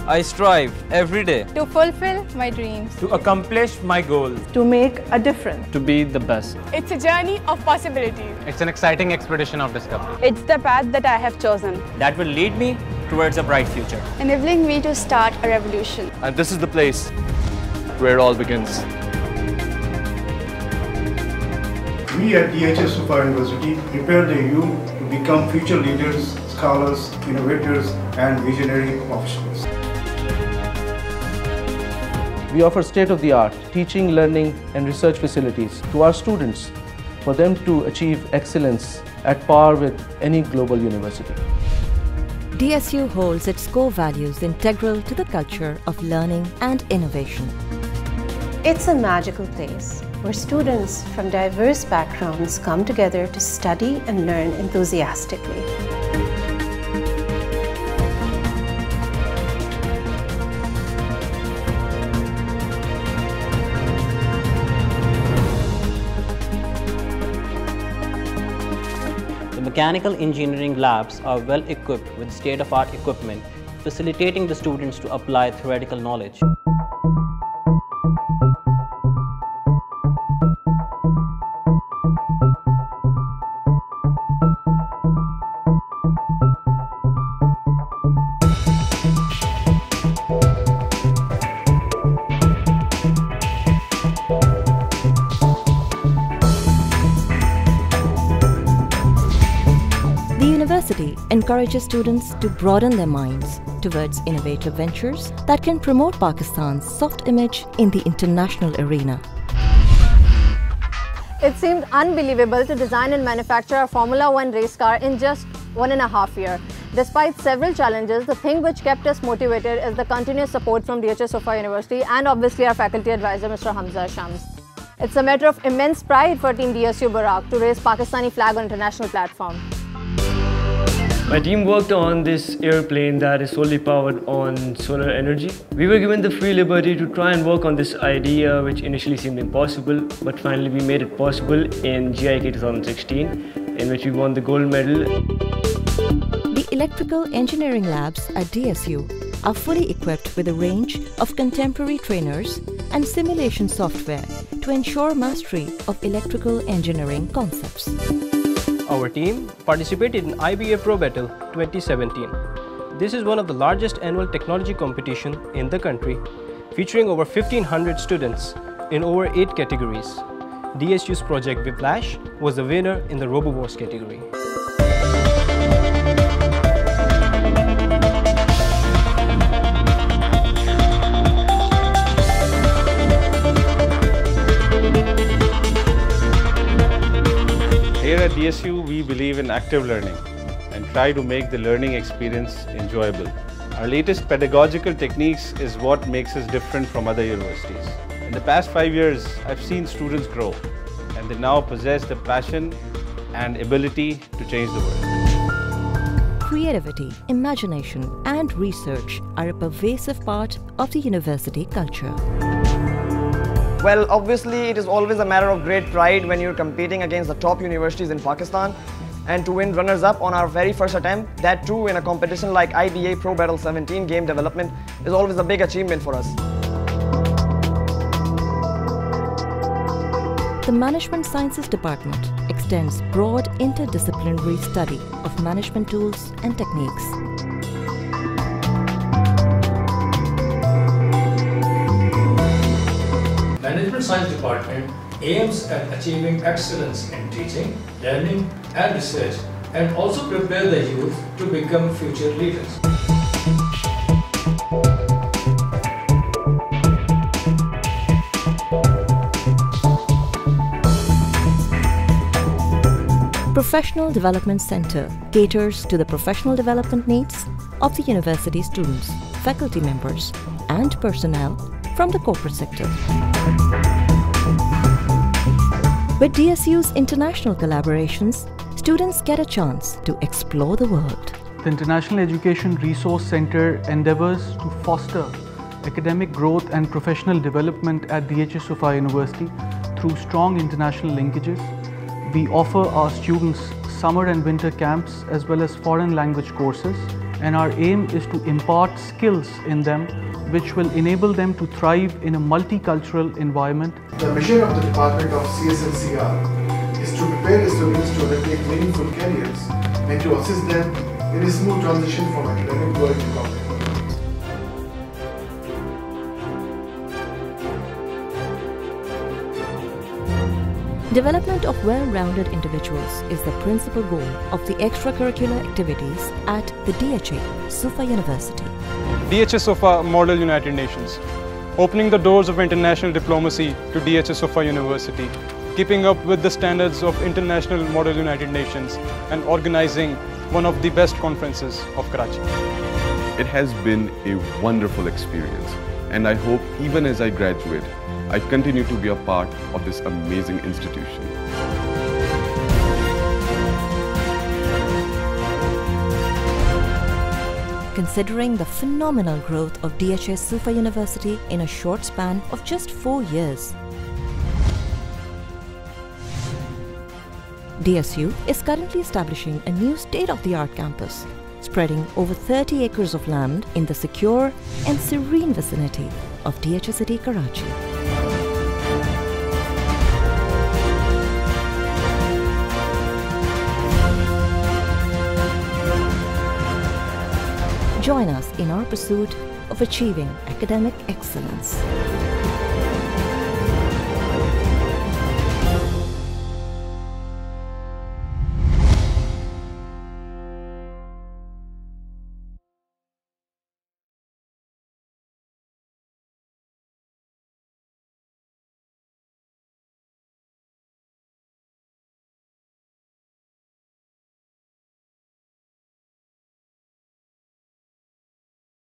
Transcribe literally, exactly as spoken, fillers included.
I strive every day to fulfill my dreams, to accomplish my goals, to make a difference, to be the best. It's a journey of possibilities. It's an exciting expedition of discovery. It's the path that I have chosen that will lead me towards a bright future, enabling me to start a revolution. And this is the place where it all begins. We at D H S Sofa University prepare the youth to become future leaders, scholars, innovators, and visionary professionals. We offer state-of-the-art teaching, learning, and research facilities to our students for them to achieve excellence at par with any global university. D S U holds its core values integral to the culture of learning and innovation. It's a magical place where students from diverse backgrounds come together to study and learn enthusiastically. The mechanical engineering labs are well equipped with state-of-the-art equipment, facilitating the students to apply theoretical knowledge. The university encourages students to broaden their minds towards innovative ventures that can promote Pakistan's soft image in the international arena. It seemed unbelievable to design and manufacture a Formula One race car in just one and a half years. Despite several challenges, the thing which kept us motivated is the continuous support from D H S Sofa University and obviously our faculty advisor, Mister Hamza Shams. It's a matter of immense pride for Team D S U Barak to raise Pakistani flag on international platform. My team worked on this airplane that is solely powered on solar energy. We were given the free liberty to try and work on this idea, which initially seemed impossible, but finally we made it possible in G I K twenty sixteen, in which we won the gold medal. The electrical engineering labs at D S U are fully equipped with a range of contemporary trainers and simulation software to ensure mastery of electrical engineering concepts. Our team participated in I B A Pro Battle twenty seventeen. This is one of the largest annual technology competition in the country, featuring over fifteen hundred students in over eight categories. D S U's project Whiplash was the winner in the RoboWars category. Here at D S U, we believe in active learning and try to make the learning experience enjoyable. Our latest pedagogical techniques is what makes us different from other universities. In the past five years, I've seen students grow, and they now possess the passion and ability to change the world. Creativity, imagination, and research are a pervasive part of the university culture. Well, obviously, it is always a matter of great pride when you're competing against the top universities in Pakistan. And to win runners-up on our very first attempt, that too in a competition like I B A Pro Battle seventeen game development, is always a big achievement for us. The Management Sciences Department extends broad interdisciplinary study of management tools and techniques. Management Science Department aims at achieving excellence in teaching, learning and research, and also prepare the youth to become future leaders. Professional Development Center caters to the professional development needs of the university students, faculty members, and personnel from the corporate sector. With D S U's international collaborations, students get a chance to explore the world. The International Education Resource Center endeavors to foster academic growth and professional development at D H S Sofa University through strong international linkages. We offer our students summer and winter camps as well as foreign language courses and our aim is to impart skills in them which will enable them to thrive in a multicultural environment. The mission of the Department of C S and C R is to prepare students to undertake meaningful careers and to assist them in a smooth transition from academic world to corporate. Development of well-rounded individuals is the principal goal of the extracurricular activities at the D H A Sufa University. D H A Sufa Model United Nations, opening the doors of international diplomacy to D H A Sufa University, keeping up with the standards of International Model United Nations and organizing one of the best conferences of Karachi. It has been a wonderful experience, and I hope even as I graduate, I continue to be a part of this amazing institution. Considering the phenomenal growth of D H A Sufa University in a short span of just four years, D S U is currently establishing a new state-of-the-art campus, spreading over thirty acres of land in the secure and serene vicinity of D H A City, Karachi. Join us in our pursuit of achieving academic excellence.